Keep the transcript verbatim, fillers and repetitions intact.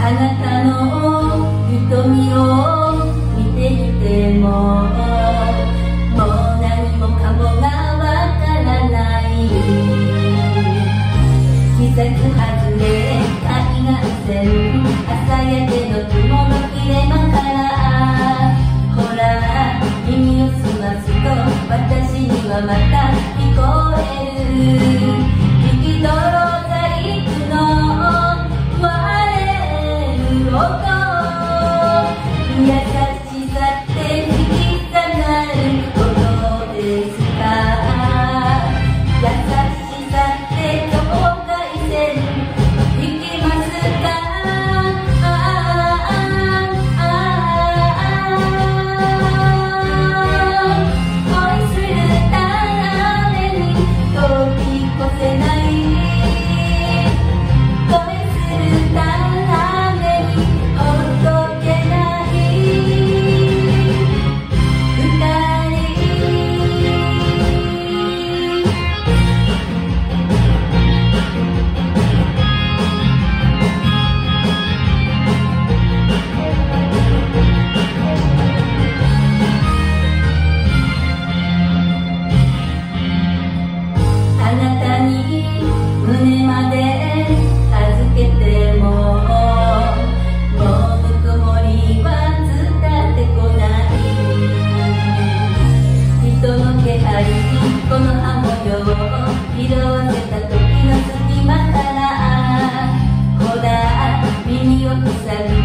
あなたの瞳を見ていてももう何もかもがわからない季節外れ海岸線朝焼けの雲の切れ間からほら耳を澄ますと私にはまた聞こえる引き取ろう細工の割れる音優しさって引き下がることですか優しさって境界線引きますか恋するために飛び越せない恋するためにほっとけない二人あなたに胸まで預けてももうぬくもりは伝ってこない人の気配この葉模様色あせた時の隙間からほら耳を塞ぎ